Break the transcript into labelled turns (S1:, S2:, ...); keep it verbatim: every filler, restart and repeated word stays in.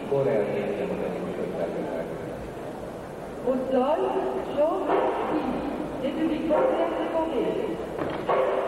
S1: Au sol, jaune, oui. République populaire de Corée.